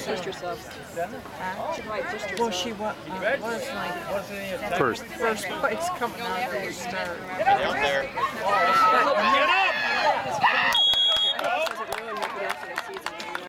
sister subs. Well, she was like First. first place coming out of the start. Out there.